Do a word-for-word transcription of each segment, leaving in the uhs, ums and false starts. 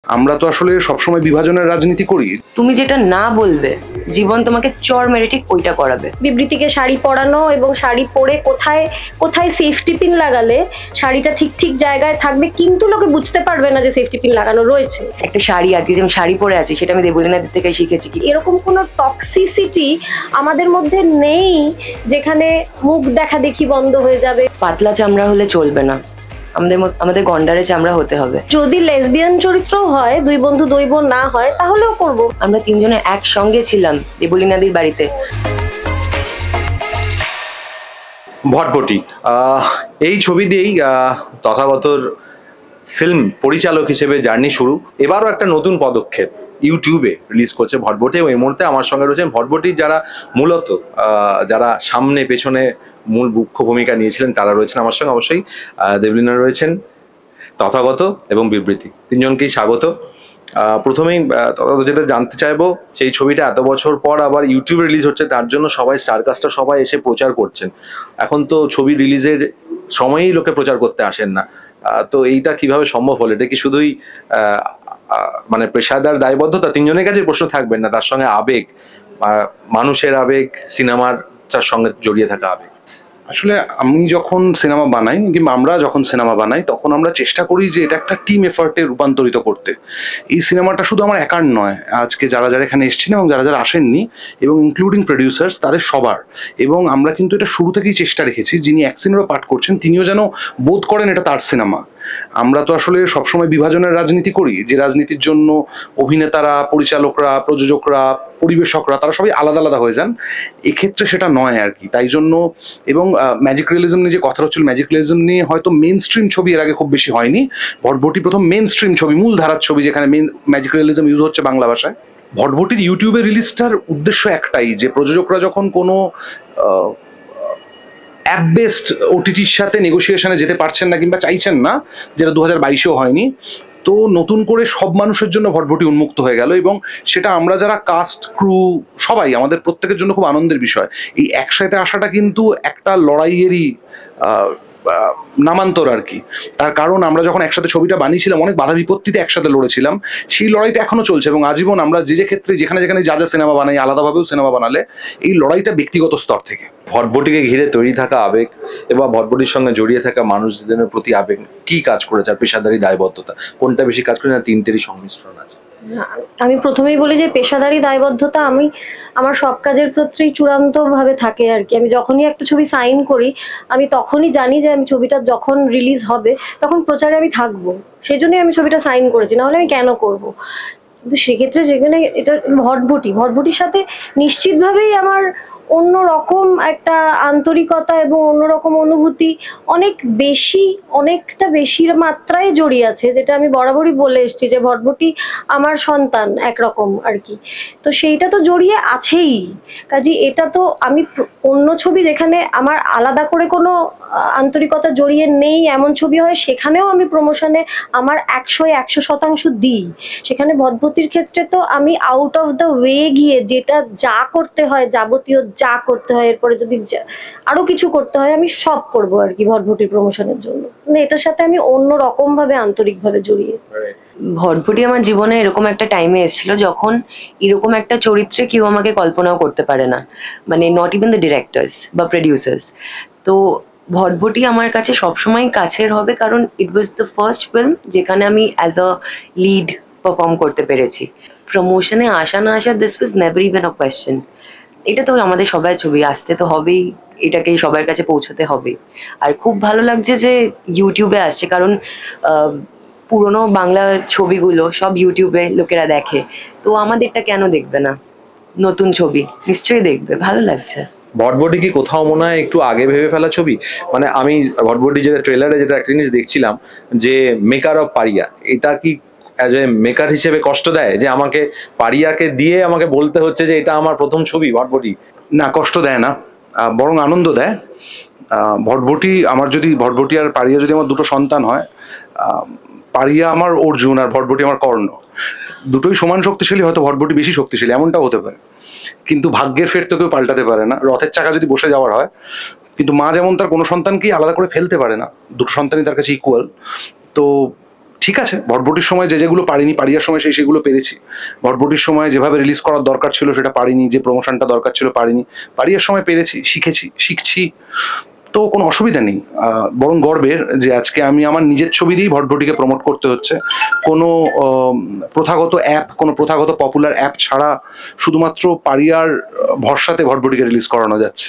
আমরা তো আসলে সবসময় বিভাজনের রাজনীতি করি। তুমি যেটা না বলবে জীবন তোমাকে চর মেরে ঠিক ওইটা করাবে। বিবৃতিকে শাড়ি পরানো এবং শাড়ি পরে কোথায় কোথায় সেফটি পিন লাগালে শাড়িটা ঠিক ঠিক জায়গায় থাকবে, কিন্তু লোকে বুঝতে পারবে না যে সেফটি পিন লাগানো রয়েছে। একটা শাড়ি আছে, যে আমি শাড়ি পরে আছি, সেটা আমি দেবলীনাদের থেকে শিখেছি। কি এরকম কোনো টক্সিসিটি আমাদের মধ্যে নেই যেখানে মুখ দেখা দেখি বন্ধ হয়ে যাবে। পাতলা চামড়া হলে চলবে না, আমাদের আমাদের গন্ডারে চামড়া হতে হবে। যদি লেসবিয়ান চরিত্র হয়, দুই বন্ধু দুই বোন না হয়, তাহলেও করব। আমরা তিনজনে একসঙ্গে ছিলাম দেবলীনাদির বাড়িতে। ভটভটি এই ছবি দিয়েই তথাগতর ফিল্ম পরিচালক হিসেবে জার্নি শুরু। এবারও একটা নতুন পদক্ষেপ, ইউটিউবে রিলিজ করছে ভটভটি। এবং এই মুহূর্তে আমার সঙ্গে রয়েছেন ভটভটির যারা মূলত যারা সামনে পেছনে মূল মুখ্য ভূমিকা নিয়েছিলেন তারা রয়েছেন আমার সঙ্গে। অবশ্যই দেবলীনা রয়েছেন, তথাগত এবং বিবৃতি, তিনজনকেই স্বাগত। প্রথমেই তথাগত যেটা জানতে চাইবো, সেই ছবিটা এত বছর পর আবার ইউটিউবে রিলিজ হচ্ছে, তার জন্য সবাই স্টারকাস্টরা সবাই এসে প্রচার করছেন। এখন তো ছবি রিলিজের সময়েই লোকে প্রচার করতে আসেন না, তো এইটা কিভাবে সম্ভব হলো? এটা কি শুধুই মানে পেশাদার দায়বদ্ধতা? তিনজনের কাছে প্রশ্ন থাকবেন না, তার সঙ্গে আবেগ, মানুষের আবেগ, সিনেমার তার সঙ্গে জড়িয়ে থাকা আবেগ। আসলে আমি যখন সিনেমা বানাই কিংবা আমরা যখন সিনেমা বানাই তখন আমরা চেষ্টা করি যে এটা একটা টিম এফার্টে রূপান্তরিত করতে। এই সিনেমাটা শুধু আমার একার নয়, আজকে যারা যারা এখানে এসেছেন এবং যারা যারা আসেননি এবং ইনক্লুডিং প্রডিউসার্স, তাদের সবার। এবং আমরা কিন্তু এটা শুরু থেকেই চেষ্টা রেখেছি যিনি এক সিনেমা পাঠ করছেন তিনিও যেন বোধ করেন এটা তার সিনেমা। আমরা তো আসলে সবসময় বিভাজনের রাজনীতি করি, যে রাজনীতির জন্য অভিনেতারা, পরিচালকরা, প্রযোজকরা, পরিবেশকরা তারা সবাই আলাদা আলাদা হয়ে যান। এক্ষেত্রে সেটা নয় আর কি। তাই জন্য এবং ম্যাজিক রিয়েলিজম নিয়ে যে কথা হচ্ছিল, ম্যাজিক রিয়েলিজম নিয়ে হয়তো মেন স্ট্রিম ছবি এর আগে খুব বেশি হয়নি। ভটভটি প্রথম মেন স্ট্রিম ছবি, মূল ধারার ছবি যেখানে মেন ম্যাজিক রিয়েলিজম ইউজ হচ্ছে বাংলা ভাষায়। ভটভটির ইউটিউবে রিলিজটার উদ্দেশ্য একটাই, যে প্রযোজকরা যখন কোনো অ্যাপ বেসড ওটিটির সাথে নেগোসিয়েশনে যেতে পারছেন না কিংবা চাইছেন না, যেটা দু হাজার বাইশেও হয়নি, তো নতুন করে সব মানুষের জন্য ভটভটি উন্মুক্ত হয়ে গেল। এবং সেটা আমরা যারা কাস্ট, ক্রু, সবাই আমাদের প্রত্যেকের জন্য খুব আনন্দের বিষয়। এই একসাথে আসাটা কিন্তু একটা লড়াইয়েরই নামান্তর আর কি। তার কারণ আমরা যখন একসাথে ছবিটা বানিয়েছিলাম অনেক বাধা বিপত্তিতে একসাথে লড়েছিলাম, সেই লড়াইটা এখনো চলছে এবং আজীবন আমরা যে যে ক্ষেত্রে যেখানে যেখানে যা যা সিনেমা বানাই, আলাদাভাবেও সিনেমা বানালে এই লড়াইটা ব্যক্তিগত স্তর থেকে। ভটভটিকে ঘিরে তৈরি থাকা আবেগ এবং ভটভটির সঙ্গে জড়িয়ে থাকা মানুষদের প্রতি আবেগ কি কাজ করেছে, আর পেশাদারি দায়বদ্ধতা কোনটা বেশি কাজ করে? না তিনটেরই সংমিশ্রণ আছে? আমি প্রথমেই বলি যে পেশাদারি দায়বদ্ধতা আমি আমার সব কাজের প্রতি চূড়ান্ত ভাবে থাকে আর কি। আমি যখনই একটা ছবি সাইন করি আমি তখনই জানি যে আমি ছবিটা যখন রিলিজ হবে তখন প্রচারে আমি থাকবো, সেই জন্যই আমি ছবিটা সাইন করেছি, নাহলে আমি কেন করব। কিন্তু সেক্ষেত্রে যেখানে এটা ভটভটি, ভটভটির সাথে নিশ্চিতভাবেই আমার অন্য রকম একটা আন্তরিকতা এবং অন্যরকম অনুভূতি অনেক বেশি, অনেকটা বেশি মাত্রায় জড়িয়ে আছে, যেটা আমি বরাবরই বলে এসেছি যে ভটভটি আমার সন্তান একরকম আর কি। তো সেইটা তো জড়িয়ে আছেই, কাজে এটা তো আমি অন্য ছবি যেখানে আমার আলাদা করে কোনো আন্তরিকতা জড়িয়ে নেই এমন ছবি হয়, সেখানেও আমি প্রমোশনে আমার একশো একশো শতাংশ দিই। সেখানে ভটভটির ক্ষেত্রে তো আমি আউট অফ দ্য ওয়ে গিয়ে যেটা যা করতে হয়, যাবতীয় যা করতে হয়, এরপরে যদি আরো কিছু করতে হয় আমি সব করবো আর কি ভটভটির প্রমোশনের জন্য। মানে এটার সাথে আমি অন্য রকম ভাবে আন্তরিক ভাবে জড়িয়ে। ভটভটি আমার জীবনে এরকম একটা টাইমে এসেছিল যখন এরকম একটা চরিত্রে কেউ আমাকে কল্পনাও করতে পারে না, মানে নট ইভেন দ্য ডিরেক্টর্স বা প্রডিউসার্স। তো ভটভটি আমার কাছে সবসময় কাছের হবে, কারণ it was the first film যেখানে আমি অ্যাজ আ লিড পারফর্ম করতে পেরেছি। প্রমোশনে আসা না আসা, this was never even a question. এটা তো আমাদের সবার ছবি, আসতে তো হবেই, এটাকেই সবার কাছে পৌঁছতে হবে। আর খুব ভালো লাগছে যে ইউটিউবে আসছে, কারণ পুরোনো বাংলা ছবিগুলো সব ইউটিউবে লোকেরা দেখে, তো আমাদেরটা কেন দেখবে না? নতুন ছবি নিশ্চয়ই দেখবে, ভালো লাগছে। ভটভটি কি কোথাও মনে হয় একটু আগে ভেবে ফেলা ছবি? মানে আমি ভটভটি যেটা ট্রেলারে যেটা একটা জিনিস দেখছিলাম যে মেকার অফ পারিয়া, এটা কি অ্যাজ এ মেকার হিসেবে কষ্ট দেয় যে আমাকে পারিয়াকে দিয়ে আমাকে বলতে হচ্ছে যে এটা আমার প্রথম ছবি ভটভটি? না, কষ্ট দেয় না, বরং আনন্দ দেয়। ভটভটি আমার যদি, ভটভটি আর পারিয়া যদি আমার দুটো সন্তান হয়, পারিয়া আমার অর্জুন আর ভটভটি আমার কর্ণ, দুটোই সমান শক্তিশালী, হয়তো ভটভটি বেশি শক্তিশালী এমনটাও হতে পারে। কিন্তু ভাগ্যের ফের তো কেউ পাল্টাতে পারে না, রথের চাকা যদি বসে যাওয়ার হয়। কিন্তু মা যেমন তার কোনো সন্তানকেই আলাদা করে ফেলতে পারে না, দুটো সন্তানই তার কাছে ইকুয়াল। তো ঠিক আছে, ভটভটির সময় যে যেগুলো পারিনি, পারিয়ার সময় সেই সেগুলো পেরেছি। ভটভটির সময় যেভাবে রিলিজ করার দরকার ছিল সেটা পারিনি, যে প্রমোশনটা দরকার ছিল পারিনি, পারিয়ার সময় পেরেছি, শিখেছি, শিখছি, তো কোনো অসুবিধা নেই। আহ, বরং গর্বের যে আজকে আমি আমার নিজের ছবি দিয়েই ভটভটিকে প্রমোট করতে হচ্ছে। কোনো আহ, প্রথাগত অ্যাপ, কোনো প্রথাগত পপুলার অ্যাপ ছাড়া শুধুমাত্র পারিয়ার ভরসাতে ভটভটিকে রিলিজ করানো যাচ্ছে।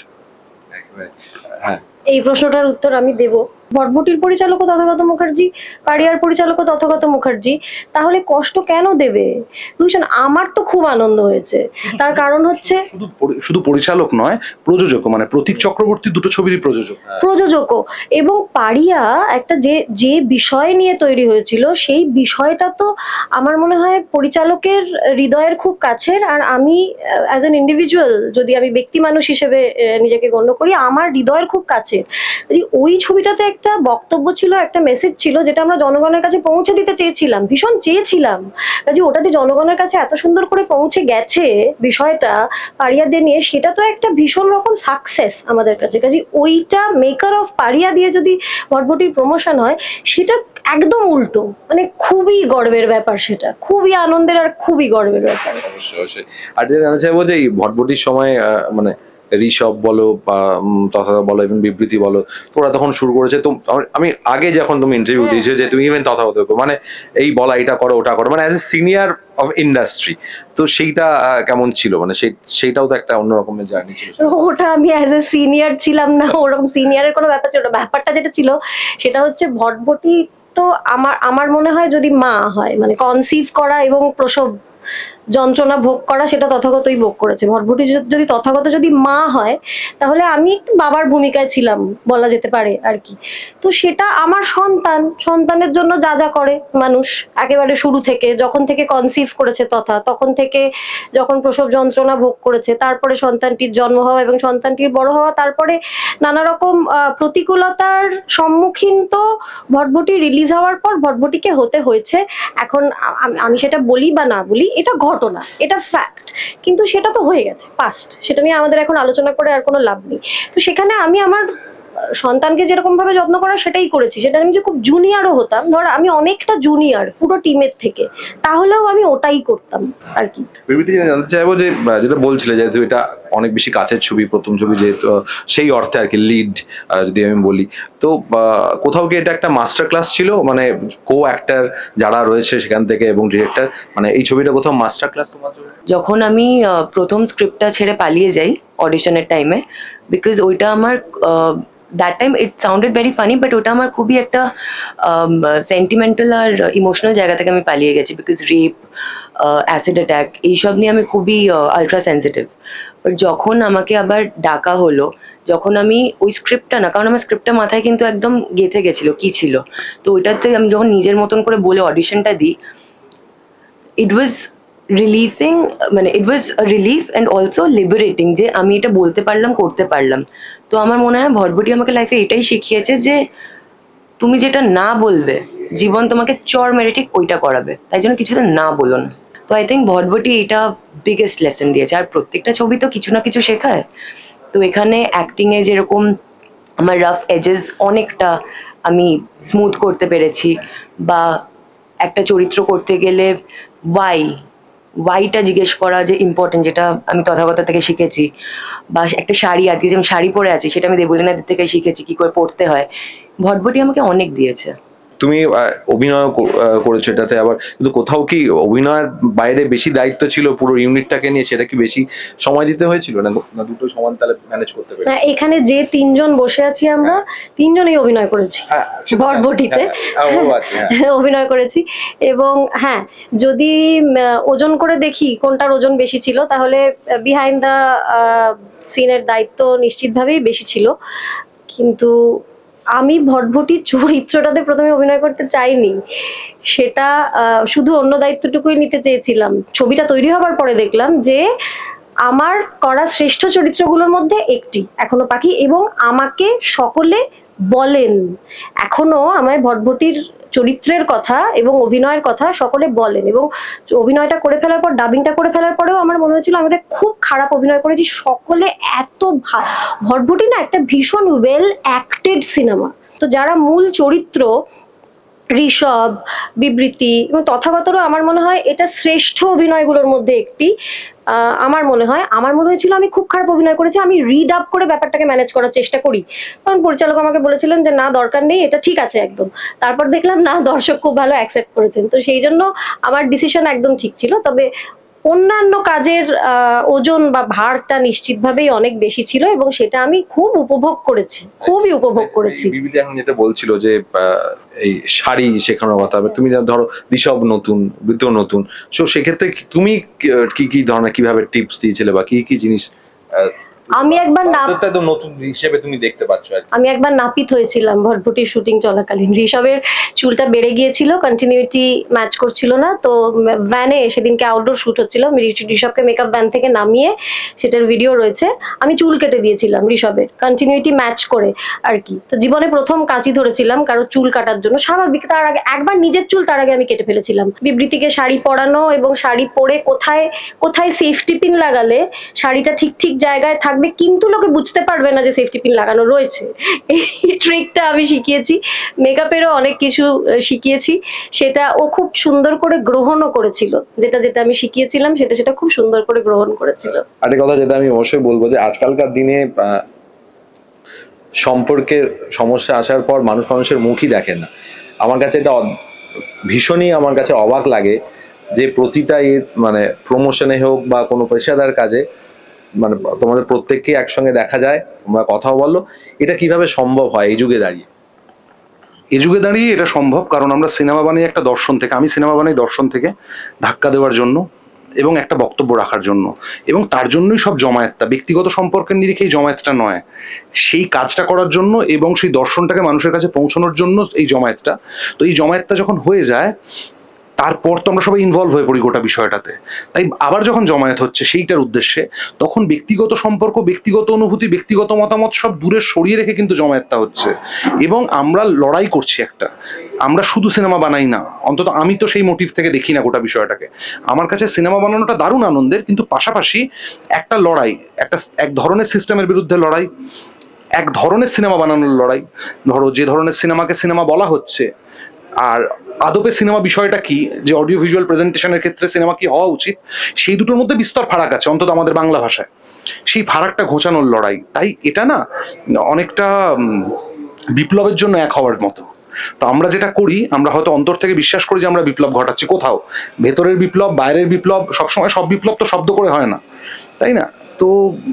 হ্যাঁ, এই প্রশ্নটার উত্তর আমি দেব। ভটভটির পরিচালকও তথাগত মুখার্জি, পাড়িয়ার পরিচালকও তথাগত মুখার্জি, তাহলে কষ্ট কেন দেবে? ভীষণ, আমার তো খুব আনন্দ হয়েছে। তার কারণ হচ্ছে শুধু পরি- শুধু পরিচালক নয়, প্রযোজক, মানে প্রতীক চক্রবর্তী দুটো ছবিরই প্রযোজক। প্রযোজকও। এবং পাড়িয়া একটা যে যে বিষয় নিয়ে তৈরি হয়েছিল সেই বিষয়টা তো আমার মনে হয় পরিচালকের হৃদয়ের খুব কাছের। আর আমি অ্যাজ অ্যান ইন্ডিভিজুয়াল, যদি আমি ব্যক্তি মানুষ হিসেবে আহ, নিজেকে গণ্য করি, আমার হৃদয়ের খুব কাছের। যদি ওই ছবিটাতে একটা বক্তব্য ছিল, একটা মেসেজ ছিল, যেটা আমরা জনগণের কাছে পৌঁছে দিতে চেয়েছিলাম, ভীষণ চেয়েছিলাম। কাজে ওটা যে জনগণের কাছে এত সুন্দর করে পৌঁছে গেছে বিষয়টা পাড়িয়াদের নিয়ে, সেটা তো একটা ভীষণ রকম সাকসেস আমাদের কাছে। কাজে ওইটা মেকার অফ পাড়িয়া দিয়ে যদি ভটভটির প্রমোশন হয়, সেটা একদম উল্টো, মানে খুবই গর্বের ব্যাপার, সেটা খুবই আনন্দের আর খুবই গর্বের ব্যাপার। অবশ্যই অবশ্যই। আর যেটা জানতে চাইবো যে এই ভটভটির সময় আহ, মানে ঋষভ বলো বা উম, তথা বলো, এবং বিবৃতি বলো, তোরা তখন শুরু করেছে। তো আমার- আমি আগে যখন তুমি ইন্টারভিউ হ্যাঁ। দিয়েছো যে তুমি ইভেন তথাগত মানে এই বলা এটা করো ওটা করো, মানে as a senior of industry, তো সেইটা আহ, কেমন ছিল? মানে সেই সেইটাও তো একটা অন্য রকমের জার্নি ছিল। ওটা আমি অ্যাজ এ সিনিয়র ছিলাম না, ওরকম সিনিয়রের কোনো ব্যাপার ছিল না। ব্যাপারটা যেটা ছিল সেটা হচ্ছে ভটভটি তো আমার আমার মনে হয় যদি মা হয়, মানে কনসিভ করা এবং প্রসব যন্ত্রণা ভোগ করা, সেটা তথাগতই ভোগ করেছে। ভটভটি যদি যদি তথাগত যদি মা হয়, তাহলে আমি একটু বাবার ভূমিকায় ছিলাম বলা যেতে পারে আর কি। তো সেটা আমার সন্তান, সন্তানের জন্য যা যা করে মানুষ একেবারে শুরু থেকে, যখন থেকে কনসিভ করেছে তথা, তখন থেকে যখন প্রসব যন্ত্রণা ভোগ করেছে, তারপরে সন্তানটির জন্ম হওয়া এবং সন্তানটির বড় হওয়া, তারপরে নানা রকম আহ, প্রতিকূলতার সম্মুখীন তো ভটভটি রিলিজ হওয়ার পর ভটভটিকে হতে হয়েছে। এখন আ- আমি- আমি সেটা বলি বা না বলি, এটা ঘটনা, এটা ফ্যাক্ট, কিন্তু সেটা তো হয়ে গেছে পাস্ট, সেটা নিয়ে আমাদের এখন আলোচনা করে আর কোনো লাভ নেই। তো সেখানে আমি আমার আহ, সন্তানকে যেরকম ভাবে যত্ন করা সেটাই করেছি। সেটা আমি যে খুব জুনিয়রও হতাম, ধর আমি অনেকটা জুনিয়র পুরো টিমের থেকে, তাহলেও আমি ওটাই করতাম আর কি। বিবৃতি জানতে চাইবো যে আহ, যেটা বলছিলে যেহেতু এটা অনেক বেশি কাছের ছবি, প্রথম ছবি যেহেতু, আহ, সেই অর্থে আর কি লিড যদি আমি বলি, তো আহ, কোথাও কি এটা একটা মাস্টার ক্লাস ছিল, মানে কো অ্যাক্টর যারা রয়েছে সেখান থেকে এবং ডিরেক্টর, মানে এই ছবিটা কোথাও মাস্টার ক্লাস তোমার জন্য? যখন আমি আহ, প্রথম স্ক্রিপ্টটা ছেড়ে পালিয়ে যাই অডিশনের টাইমে, বিকজ ওইটা আমার that time it sounded very funny, but ওটা আমার খুবই একটা সেন্টিমেন্টাল আর ইমোশনাল জায়গা থেকে আমি পালিয়ে গেছি, বিকজ রেপ, অ্যাসিড অ্যাটাক, এইসব নিয়ে আমি খুবই আলট্রা সেন্সিটিভ। বাট যখন আমাকে আবার ডাকা হলো, যখন আমি ওই স্ক্রিপ্টটা না, কারণ আমার স্ক্রিপ্টটা মাথায় কিন্তু একদম গেঁথে গেছিলো কী ছিল, তো ওইটাতে আমি যখন নিজের মতন করে বলে অডিশনটা দিই, ইট ওয়াজ রিলিফিং, মানে it was relief and also liberating যে আমি এটা বলতে পারলাম, করতে পারলাম। তো আমার মনে হয় ভটভটি আমাকে লাইফে এটাই শিখিয়েছে যে তুমি যেটা না বলবে, জীবন তোমাকে চর মেরে ঠিক ওইটা করাবে, তাই জন্য কিছুতে না বলো না। তো আই থিঙ্ক ভটভটি এটা বিগেস্ট লেসন দিয়েছে। আর প্রত্যেকটা ছবি তো কিছু না কিছু শেখায়। তো এখানে অ্যাক্টিংয়ে যেরকম আমার রাফ এজেস অনেকটা আমি স্মুথ করতে পেরেছি, বা একটা চরিত্র করতে গেলে ওয়াই ওয়াইটা জিজ্ঞেস করা যে ইম্পর্টেন্ট, যেটা আমি তথাগত থেকে শিখেছি। বা একটা শাড়ি, আজকে যে আমি শাড়ি পরে আছি সেটা আমি দেবলীনাদের থেকে শিখেছি কি করে পরতে হয়। ভটভটি আমাকে অনেক দিয়েছে। তুমি আহ, অভিনয় কো- আহ, করেছো এটাতে, আবার কিন্তু কোথাও কি অভিনয়ের বাইরে বেশি দায়িত্ব ছিল পুরো ইউনিটটাকে নিয়ে, সেটা কি বেশি সময় দিতে হয়েছিল, না না দুটো সমান তালে ম্যানেজ করতে পেরে? না, এখানে যে তিনজন বসে আছি আমরা তিনজনেই অভিনয় করেছি হ্যাঁ, ভটভটিতে। হ্যাঁ, হ্যাঁ, ও আছে, হ্যাঁ। অভিনয় করেছি। এবং হ্যাঁ, যদি উম, ওজন করে দেখি কোনটার ওজন বেশি ছিল, তাহলে বিহাইন্ড দ্য সিনের দায়িত্ব নিশ্চিতভাবেই বেশি ছিল। কিন্তু আমি ভটভটির চরিত্রটাতে প্রথমে অভিনয় করতে চাইনি, সেটা আহ, শুধু অন্য দায়িত্বটুকুই নিতে চেয়েছিলাম। ছবিটা তৈরি হবার পরে দেখলাম যে আমার করা শ্রেষ্ঠ চরিত্রগুলোর মধ্যে একটি এখনো বাকি, এবং আমাকে সকলে বলেন, এখনো আমায় ভটভটির চরিত্রের কথা এবং অভিনয়ের কথা সকলে বলেন। এবং অভিনয়টা করে ফেলার পর, ডাবিংটা করে ফেলার পরেও আমার মনে হয়েছিল আমাদের খুব খারাপ অভিনয় করেছি, সকলে এত ভা- ভটভটি না একটা ভীষণ ওয়েল অ্যাক্টেড সিনেমা। তো যারা মূল চরিত্র ঋষভ, বিবৃতি এবং তথাগতরও আমার মনে হয় এটা শ্রেষ্ঠ অভিনয়গুলোর মধ্যে একটি। আহ, আমার মনে হয় আমার মনে হয়েছিল আমি খুব খারাপ অভিনয় করেছি, আমি রিড আপ করে ব্যাপারটাকে ম্যানেজ করার চেষ্টা করি, কারণ পরিচালক আমাকে বলেছিলেন যে না দরকার নেই, এটা ঠিক আছে একদম। তারপর দেখলাম না, দর্শক খুব ভালো অ্যাকসেপ্ট করেছেন, তো সেই জন্য আমার ডিসিশন একদম ঠিক ছিল। তবে অন্যান্য কাজের আহ, ওজন বা ভারটা নিশ্চিতভাবেই অনেক বেশি ছিল এবং সেটা আমি খুব উপভোগ করেছি, খুবই উপভোগ করেছি। এই বিবিধি এখন যেটা বলছিল যে আহ, এই শাড়ি শেখানোর কথা, তুমি যা ধরো ঋষভ নতুন, বৃত্ত নতুন, সো সেক্ষেত্রে কি- তুমি কি- কি কি ধরনের কিভাবে টিপস দিয়েছিলে বা কি কি জিনিস আহ, আমি একবার না পাত্রটা একদম নতুন হিসেবে তুমি দেখতে পাচ্ছ আর কি? আমি একবার নাপিত হয়েছিলাম ভটভটির শুটিং চলাকালীন। ঋষভের চুলটা বেড়ে গিয়েছিল, কন্টিনিউটি ম্যাচ করছিল না, তো ভ্যানে সেদিনকে আউটডোর শুট হচ্ছিল, আমি ঋষ- ঋষভকে মেকআপ ভ্যান থেকে নামিয়ে, সেটার ভিডিও রয়েছে, আমি চুল কেটে দিয়েছিলাম ঋষভের কন্টিনিউটি ম্যাচ করে আর কি। তো জীবনে প্রথম কাঁচি ধরেছিলাম কারো চুল কাটার জন্য, স্বাভাবিক। তার আগে একবার নিজের চুল তার আগে আমি কেটে ফেলেছিলাম। বিবৃতিকে শাড়ি পরানো এবং শাড়ি পরে কোথায় কোথায় সেফটি পিন লাগালে শাড়িটা ঠিক ঠিক জায়গায় থাকবে কিন্তু লোকে বুঝতে পারবে না যে সেফটি পিন লাগানো রয়েছে, এই ট্রিকটা আমি শিখিয়েছি। মেকআপেরও অনেক কিছু আহ, শিখিয়েছি, সেটা ও খুব সুন্দর করে গ্রহণও করেছিল, যেটা যেটা আমি শিখিয়েছিলাম সেটা সেটা খুব সুন্দর করে গ্রহণ করেছিল। আরেকটা কথা যেটা আমি অবশ্যই বলবো যে আজকালকার দিনে আহ, সম্পর্কের সমস্যা আসার পর মানুষ মানুষের মুখই দেখে না। আমার কাছে এটা অদ- ভীষণই আমার কাছে অবাক লাগে যে প্রতিটা এ- মানে প্রমোশনে হোক বা কোনো পেশাদার কাজে মানে তোমাদের প্রত্যেককে একসঙ্গে দেখা যায়, তোমরা কথাও বলো, এটা কিভাবে সম্ভব হয় এই যুগে দাঁড়িয়ে? এ যুগে দাঁড়িয়ে এটা সম্ভব কারণ আমরা সিনেমা বানাই একটা দর্শন থেকে, আমি সিনেমা বানাই দর্শন থেকে, ধাক্কা দেওয়ার জন্য এবং একটা বক্তব্য রাখার জন্য, এবং তার জন্যই সব জমায়েতটা, ব্যক্তিগত সম্পর্কের নিরিখেই জমায়েতটা নয়, সেই কাজটা করার জন্য এবং সেই দর্শনটাকে মানুষের কাছে পৌঁছানোর জন্য এই জমায়েতটা। তো এই জমায়েতটা যখন হয়ে যায় তারপর তো আমরা সবাই ইনভলভ হয়ে পড়ি গোটা বিষয়টাতে। তাই আবার যখন জমায়েত হচ্ছে সেইটার উদ্দেশ্যে, তখন ব্যক্তিগত সম্পর্ক, ব্যক্তিগত অনুভূতি, ব্যক্তিগত মতামত সব দূরে সরিয়ে রেখে কিন্তু জমায়েতটা হচ্ছে, এবং আমরা লড়াই করছি একটা। আমরা শুধু সিনেমা বানাই না, অন্তত আমি তো সেই মোটিভ থেকে দেখি না গোটা বিষয়টাকে। আমার কাছে সিনেমা বানানোটা দারুণ আনন্দের, কিন্তু পাশাপাশি একটা লড়াই, একটা এক ধরনের সিস্টেমের বিরুদ্ধে লড়াই, এক ধরনের সিনেমা বানানোর লড়াই। ধরো যে ধরনের সিনেমাকে সিনেমা বলা হচ্ছে, আর আদপে সিনেমা বিষয়টা কি, যে অডিও ভিজুয়াল প্রেজেন্টেশনের ক্ষেত্রে সিনেমা কি হওয়া উচিত, সেই দুটোর মধ্যে বিস্তর ফারাক আছে, অন্তত আমাদের বাংলা ভাষায়। সেই ফারাকটা ঘোচানোর লড়াই। তাই এটা না অনেকটা উম, বিপ্লবের জন্য এক হওয়ার মতো। তো আমরা যেটা করি, আমরা হয়তো অন্তর থেকে বিশ্বাস করি যে আমরা বিপ্লব ঘটাচ্ছি কোথাও, ভেতরের বিপ্লব, বাইরের বিপ্লব, সবসময় সব বিপ্লব তো শব্দ করে হয় না, তাই না? তো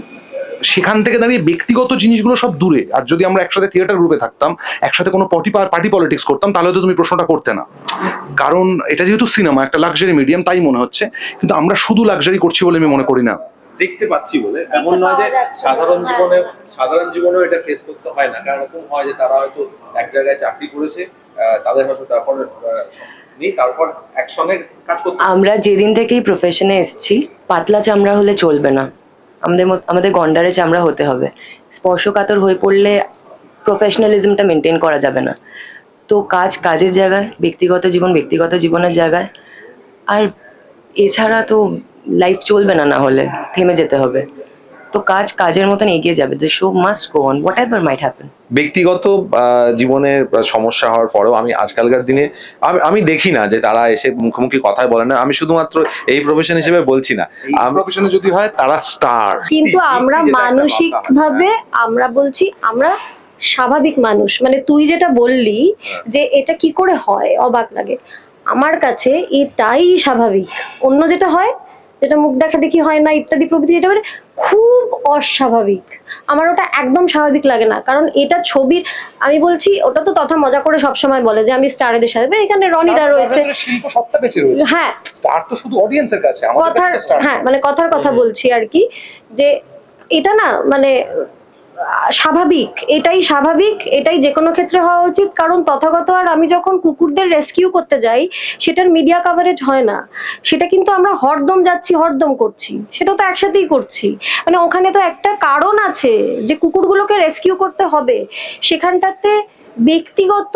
সেখান থেকে দাঁড়িয়ে ব্যক্তিগত জিনিসগুলো সব দূরে। আর যদি আমরা একসাথে থিয়েটার গ্রুপে থাকতাম, একসাথে কোনো পার্টি পার্টি পলিটিক্স করতাম, তাহলে তো তুমি প্রশ্নটা করতে না। কারণ এটা যেহেতু সিনেমা, একটা লাক্সারি মিডিয়াম, তাই মনে হচ্ছে। কিন্তু আমরা শুধু লাক্সারি করছি বলে আমি মনে করি না। দেখতে পাচ্ছি বলে এমন নয় যে সাধারণ জীবনে সাধারণ জীবনেও এটা ফেস করতে হয় না, কারণ এরকম হয় যে তারা হয়তো এক জায়গায় চাকরি করেছে, আহ, তাদের হয়তো তারপর আহ, নেই, তারপর একসঙ্গে কাজ করতে। আমরা যেদিন থেকেই প্রফেশনে এসেছি, পাতলা চামড়া হলে চলবে না, আমাদের মত- আমাদের গন্ডারে চামড়া হতে হবে। স্পর্শকাতর হয়ে পড়লে প্রফেশনালিজমটা মেনটেন করা যাবে না। তো কাজ কাজের জায়গায়, ব্যক্তিগত জীবন ব্যক্তিগত জীবনের জায়গায়, আর এছাড়া তো লাইফ চলবে না, না হলে থেমে যেতে হবে। তো কাজ কাজের মতন এগিয়ে যাবে, the show must go on whatever might happen. ব্যক্তিগত আহ, জীবনের সমস্যা হওয়ার পরেও আমি আজকালকার দিনে আমি আমি দেখি না যে তারা এসে মুখোমুখি কথাই বলে না। আমি শুধুমাত্র এই প্রফেশন হিসেবে বলছি না, আমি প্রফেশনে যদি হয় তারা স্টার। কিন্তু আমরা যেটা একটা মানসিক কথা, ভাবে আমরা বলছি আমরা স্বাভাবিক মানুষ, মানে তুই যেটা বললি যে এটা কি করে হয়, অবাক লাগে। আমার কাছে এটাই স্বাভাবিক। অন্য যেটা হয়, যেটা মুখ দেখা দেখি হয় না ইত্যাদি প্রভৃতি, যেটা মানে খুব অস্বাভাবিক, আমার ওটা একদম স্বাভাবিক লাগে না। কারণ এটা ছবির, আমি বলছি ওটা তো তথা মজা করে সবসময় বলে যে আমি স্টারেদের সাথে, এখানে রনিদা রয়েছে, শিল্প সত্তা বেঁচে রয়েছে। হ্যাঁ স্টার তো শুধু অডিয়েন্সের কাছে, আমাদের কথার, কাছে স্টার। হ্যাঁ মানে কথার কথা বলছি আর কি, যে এটা না মানে আহ, স্বাভাবিক, এটাই স্বাভাবিক, এটাই যে কোনো ক্ষেত্রে হওয়া উচিত। কারণ তথাগত আর আমি যখন কুকুরদের রেস্কিউ করতে যাই, সেটার মিডিয়া কভারেজ হয় না, সেটা কিন্তু আমরা হরদম যাচ্ছি হরদম করছি, সেটা তো একসাথেই করছি। মানে ওখানে তো একটা কারণ আছে যে কুকুরগুলোকে রেস্কিউ করতে হবে, সেখানটাতে ব্যক্তিগত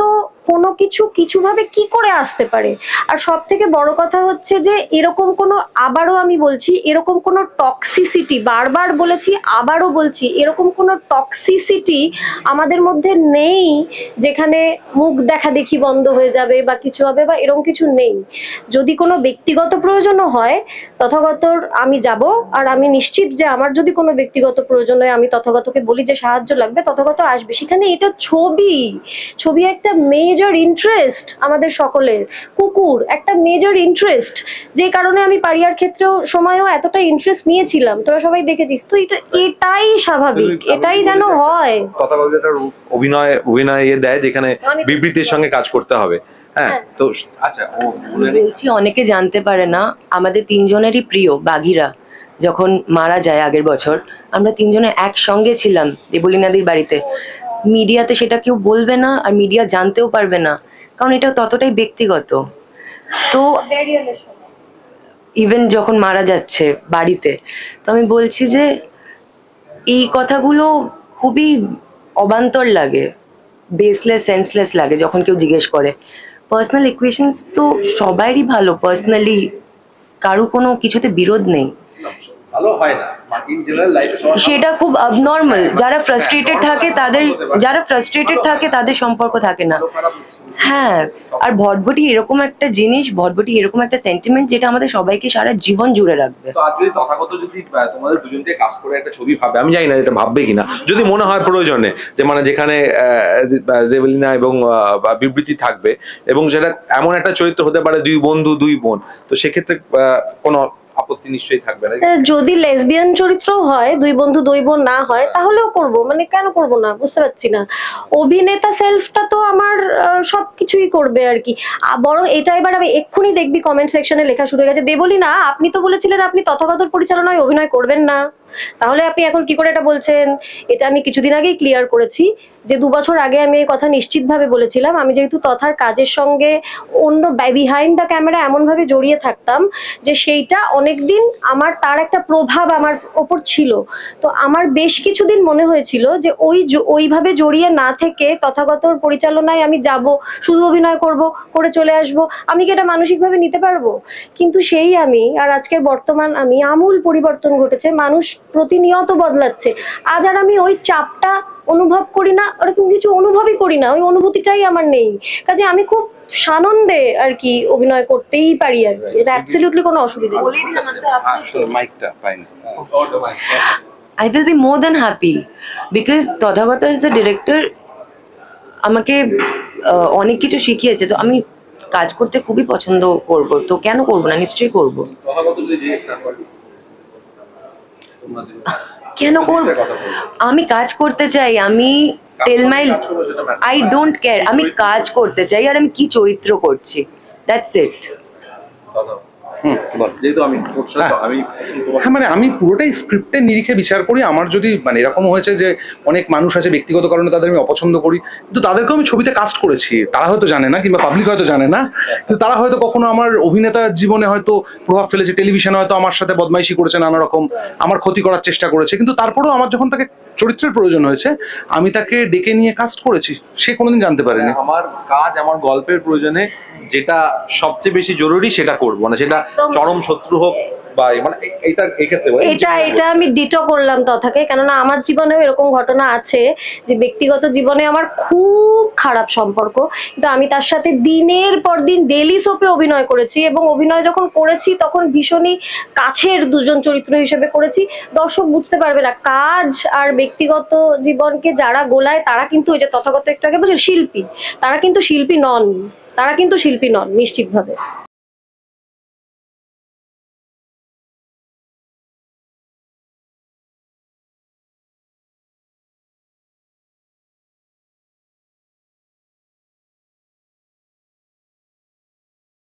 কোনো কিছু কিছুভাবে কি করে আসতে পারে। আর সব থেকে বড় কথা হচ্ছে যে এরকম কোনো, আবারও আমি বলছি, এরকম কোনো টক্সিসিটি, বারবার বলেছি আবারও বলছি, এরকম কোনো টক্সিসিটি আমাদের মধ্যে নেই যেখানে মুখ দেখা দেখি বন্ধ হয়ে যাবে বা কিছু হবে বা এরকম কিছু নেই। যদি কোনো ব্যক্তিগত প্রয়োজনও হয় তথাগত আমি যাব, আর আমি নিশ্চিত যে আমার যদি কোনো ব্যক্তিগত প্রয়োজন হয় আমি তথাগতকে বলি যে সাহায্য লাগবে, তথাগত আসবে সেখানে। এটা ছবি, ছবি একটা মেজর ইন্টারেস্ট আমাদের সকলের। কুকুর একটা মেজর ইন্টারেস্ট, যে কারণে আমি পারিয়ার ক্ষেত্রেও সময়ও এতটা ইন্টারেস্ট নিয়েছিলাম, তোরা সবাই দেখেছিস তো। এটা এটাই স্বাভাবিক, এটাই যেন হয়। কথা বলতে একটা অভিনয় অভিনয় এ দেয় যেখানে বিবৃতির সঙ্গে কাজ করতে হবে। হ্যাঁ, তো আচ্ছা, ও বলছি অনেকে জানতে পারে না, আমাদের তিনজনেরই প্রিয় বাঘিরা যখন মারা যায় আগের বছর, আমরা তিনজনে একসঙ্গে ছিলাম দেবলীনাদির বাড়িতে। মিডিয়াতে সেটা কেউ বলবে না, আর মিডিয়া জানতেও পারবে না, কারণ এটা ততটাই ব্যক্তিগত। তো ইভেন যখন মারা যাচ্ছে বাড়িতে, তো আমি বলছি যে এই কথাগুলো খুবই অবান্তর লাগে, বেসলেস, সেন্সলেস লাগে যখন কেউ জিজ্ঞেস করে। পার্সোনাল ইকুয়েশনস তো সবারই ভালো, পার্সোনালি কারো কোনো কিছুতে বিরোধ নেই, ভালো হয় না ইন জেনারেল লাইফে। সেটা খুব abnormal। যারা ফ্রাস্ট্রেটেড থাকে তাদের, যারা ফ্রাস্ট্রেটেড থাকে তাদের সম্পর্ক থাকে না। হ্যাঁ, আর ভটভটি এরকম একটা জিনিস, ভটভটি এরকম একটা সেন্টিমেন্ট যেটা আমাদের সবাইকে সারা জীবন জুড়ে রাখবে। তো আজ যদি তথাগত যদি তোমাদের দুজনকে কাজ করে একটা ছবি ভাবে, আমি জানি না এটা ভাববে কিনা, যদি মনে হয় প্রয়োজনে যে মানে যেখানে দেবলীনা এবং বিবৃতি থাকবে এবং সেটা এমন একটা চরিত্র হতে পারে দুই বন্ধু দুই বোন, তো সেক্ষেত্রে কোনো আপত্তি নিশ্চয়ই থাকবে না। যদি লেসবিয়ান চরিত্র হয়, দুই বন্ধু দুই বোন না হয়, তাহলেও করব, মানে কেন করব না, বুঝতে পারছি না। অভিনেতা সেলফটা তো আমার সবকিছুই করবে আর কি। বরং এটা এবার আমি এক্ষুনি দেখবি কমেন্ট সেকশনে লেখা শুরু হয়ে গেছে, দেবলীনা আপনি তো বলেছিলেন আপনি তথাগতর পরিচালনায় অভিনয় করবেন না, তাহলে আপনি এখন কি করে এটা বলছেন? এটা আমি কিছুদিন আগেই ক্লিয়ার করেছি যে দু বছর আগে আমি এই কথা নিশ্চিতভাবে বলেছিলাম। আমি যেহেতু তথার কাজের সঙ্গে অন্য বিহাইন্ড দ্য ক্যামেরা এমনভাবে জড়িয়ে থাকতাম যে সেইটা অনেকদিন আমার, তার একটা প্রভাব আমার ওপর ছিল। তো আমার বেশ কিছুদিন মনে হয়েছিল যে ওই ওইভাবে জড়িয়ে না থেকে তথাগতর পরিচালনায় আমি যাব, শুধু অভিনয় করব, করে চলে আসব, আমি কি এটা মানসিকভাবে নিতে পারবো? কিন্তু সেই আমি আর আজকের বর্তমান আমি, আমূল পরিবর্তন ঘটেছে, মানুষ প্রতিনিয়ত বদলাচ্ছে। আজ আর আমি ওই চাপটা অনুভব করি না, ওরকম কিছু অনুভবই করি না, ওই অনুভূতিটাই আমার নেই। কাজে আমি খুব সানন্দে আর কি অভিনয় করতেই পারি আর কি, এটা অ্যাবসলিউটলি কোনো অসুবিধা নেই। I will be more than happy because Tathagata as a director আমাকে অনেক কিছু শিখিয়েছে, তো আমি কাজ করতে খুবই পছন্দ করব, তো কেন করব না, নিশ্চয়ই করব। কেন করব? আমি কাজ করতে চাই, আমি tell my, I don't care, আমি কাজ করতে চাই আর আমি কি চরিত্র করছি, দ্যাটস ইট। হ্যাঁ, মানে আমি পুরোটাই স্ক্রিপ্টের নিরিখে বিচার করি। আমার যদি মানে এরকম হয়েছে যে অনেক মানুষ আছে ব্যক্তিগত কারণে তাদের আমি অপছন্দ করি, কিন্তু তাদেরকেও আমি ছবিতে কাস্ট করেছি, তারা হয়তো জানে না কিংবা পাবলিক হয়তো জানে না, কিন্তু তারা হয়তো কখনো আমার অভিনেতার জীবনে হয়তো প্রভাব ফেলেছে, টেলিভিশনে হয়তো আমার সাথে বদমাইশি করেছে, নানা রকম আমার ক্ষতি করার চেষ্টা করেছে, কিন্তু তারপরেও আমার যখন তাকে চরিত্রের প্রয়োজন হয়েছে আমি তাকে ডেকে নিয়ে কাস্ট করেছি, সে কোনোদিন জানতে পারেনি। আমার কাজ, আমার গল্পের প্রয়োজনে যেটা সবচেয়ে বেশি জরুরি সেটা করবো না, সেটা চরম শত্রু হোক বা মানে এটা এক্ষেত্রে এটা এটা আমি ডিটো করলাম তথাকে, কেননা আমার জীবনেও এরকম ঘটনা আছে যে ব্যক্তিগত জীবনে আমার খুব খারাপ সম্পর্ক, কিন্তু আমি তার সাথে দিনের পর দিন ডেইলি সোপে অভিনয় করেছি এবং অভিনয় যখন করেছি তখন ভীষণই কাছের দুজন চরিত্র হিসেবে করেছি। দর্শক বুঝতে পারবে না, কাজ আর ব্যক্তিগত জীবনকে যারা গোলায় তারা কিন্তু ওই যে তথাগত একটু আগে বলছে শিল্পী, তারা কিন্তু শিল্পী নন, তারা কিন্তু শিল্পী নন নিশ্চিতভাবে।